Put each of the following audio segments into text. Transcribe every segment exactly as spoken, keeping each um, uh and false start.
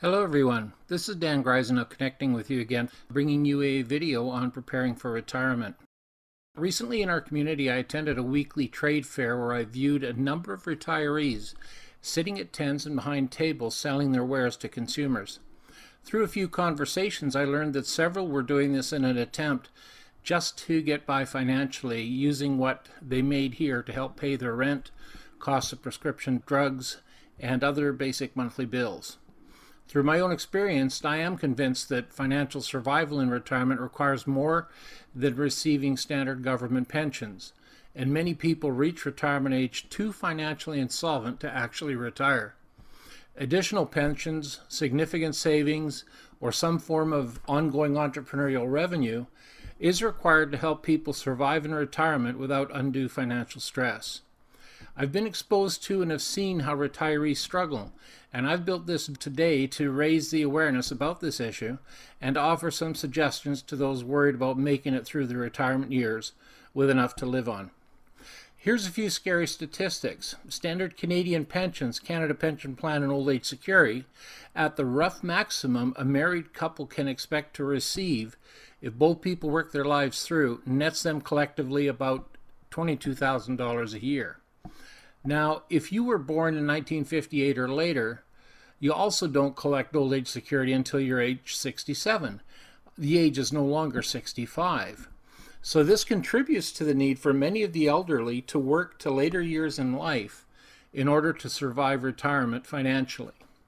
Hello everyone, this is Dan Grijzenhout connecting with you again, bringing you a video on preparing for retirement. Recently in our community I attended a weekly trade fair where I viewed a number of retirees sitting at tents and behind tables selling their wares to consumers. Through a few conversations I learned that several were doing this in an attempt just to get by financially, using what they made here to help pay their rent, costs of prescription drugs, and other basic monthly bills. Through my own experience, I am convinced that financial survival in retirement requires more than receiving standard government pensions, and many people reach retirement age too financially insolvent to actually retire. Additional pensions, significant savings, or some form of ongoing entrepreneurial revenue is required to help people survive in retirement without undue financial stress. I've been exposed to and have seen how retirees struggle, and I've built this today to raise the awareness about this issue and offer some suggestions to those worried about making it through the retirement years with enough to live on. Here's a few scary statistics. Standard Canadian pensions, Canada Pension Plan, and Old Age Security, at the rough maximum a married couple can expect to receive if both people work their lives through, nets them collectively about twenty-two thousand dollars a year. Now, if you were born in nineteen fifty-eight or later, you also don't collect old age security until you're age sixty-seven. The age is no longer sixty-five. So this contributes to the need for many of the elderly to work to later years in life in order to survive retirement financially.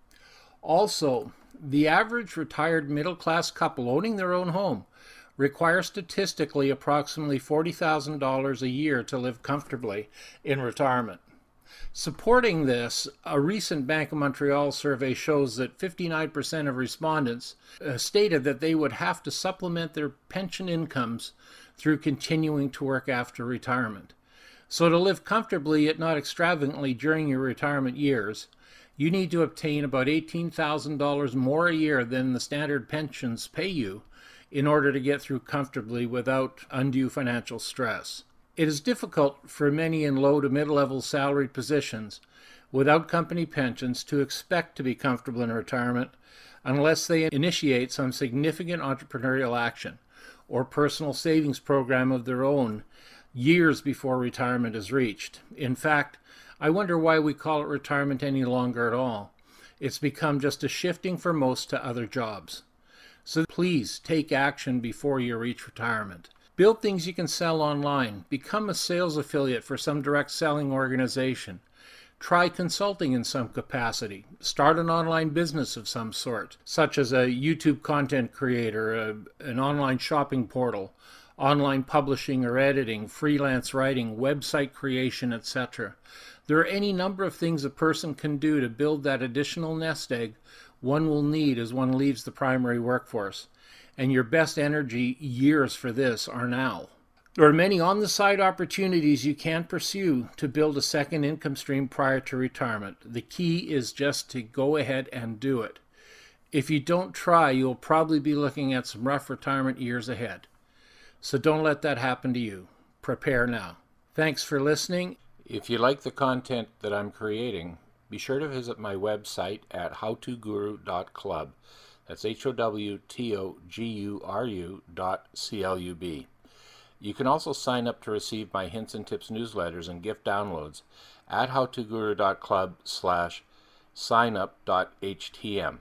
Also, the average retired middle-class couple owning their own home requires statistically approximately forty thousand dollars a year to live comfortably in retirement. Supporting this, a recent Bank of Montreal survey shows that fifty-nine percent of respondents uh, stated that they would have to supplement their pension incomes through continuing to work after retirement. So to live comfortably yet not extravagantly during your retirement years, you need to obtain about eighteen thousand dollars more a year than the standard pensions pay you in order to get through comfortably without undue financial stress. It is difficult for many in low to mid-level salaried positions without company pensions to expect to be comfortable in retirement unless they initiate some significant entrepreneurial action or personal savings program of their own years before retirement is reached. In fact, I wonder why we call it retirement any longer at all. It's become just a shifting for most to other jobs. So please take action before you reach retirement. Build things you can sell online. Become a sales affiliate for some direct selling organization. Try consulting in some capacity. Start an online business of some sort, such as a YouTube content creator, a, an online shopping portal, online publishing or editing, freelance writing, website creation, et cetera. There are any number of things a person can do to build that additional nest egg one will need as one leaves the primary workforce. And your best energy years for this are now. There are many on-the-side opportunities you can pursue to build a second income stream prior to retirement. The key is just to go ahead and do it. If you don't try, you'll probably be looking at some rough retirement years ahead. So don't let that happen to you. Prepare now. Thanks for listening. If you like the content that I'm creating, be sure to visit my website at how to guru dot club. That's H O W T O G U R U dot C L U B. You can also sign up to receive my hints and tips newsletters and gift downloads at how to guru dot club slash signup dot H T M.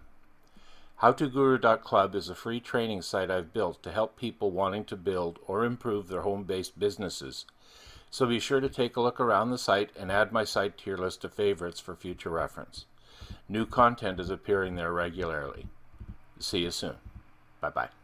how to guru dot club is a free training site I've built to help people wanting to build or improve their home-based businesses. So be sure to take a look around the site and add my site to your list of favorites for future reference. New content is appearing there regularly. See you soon. Bye-bye.